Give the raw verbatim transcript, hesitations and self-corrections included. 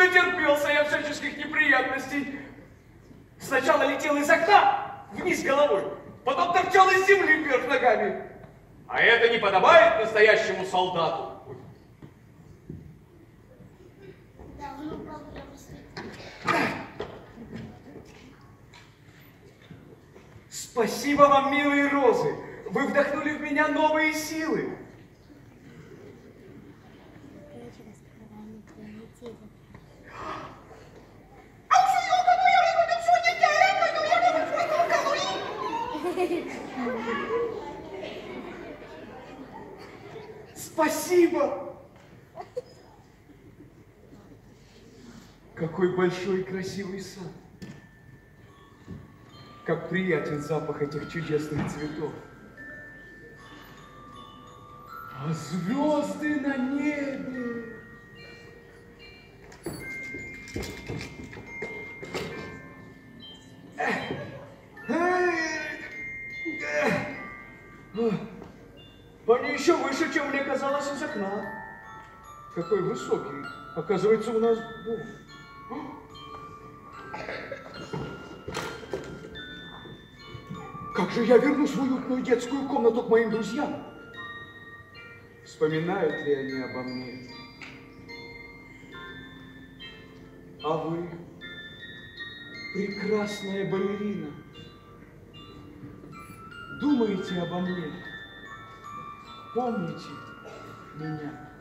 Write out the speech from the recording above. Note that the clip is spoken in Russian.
натерпелся я всяческих неприятностей. Сначала летел из окна вниз головой, потом торчал из земли вверх ногами. А это не подобает настоящему солдату. Спасибо вам, милые розы. Вы вдохнули в меня новые силы. Спасибо. Какой большой и красивый сад. Как приятен запах этих чудесных цветов. А звезды на небе. Они еще выше, чем мне казалось из окна. Какой высокий. Оказывается, у нас дом. Как же я верну свою уютную детскую комнату к моим друзьям? Вспоминают ли они обо мне? А вы, прекрасная балерина, думаете обо мне? Помните меня?